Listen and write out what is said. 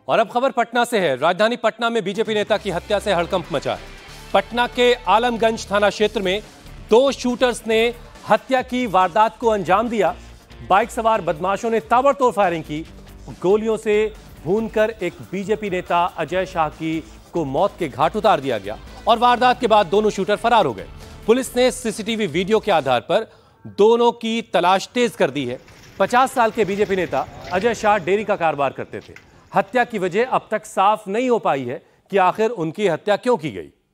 और अब खबर पटना से है। राजधानी पटना में बीजेपी नेता की हत्या से हड़कंप मचा है। पटना के आलमगंज थाना क्षेत्र में दो शूटर्स ने हत्या की वारदात को अंजाम दिया। बाइक सवार बदमाशों ने ताबड़तोड़ फायरिंग की। गोलियों से भूनकर एक बीजेपी नेता अजय शाह की को मौत के घाट उतार दिया गया और वारदात के बाद दोनों शूटर फरार हो गए। पुलिस ने सीसीटीवी वीडियो के आधार पर दोनों की तलाश तेज कर दी है। 50 साल के बीजेपी नेता अजय शाह डेयरी का कारोबार करते थे। हत्या की वजह अब तक साफ नहीं हो पाई है कि आखिर उनकी हत्या क्यों की गई।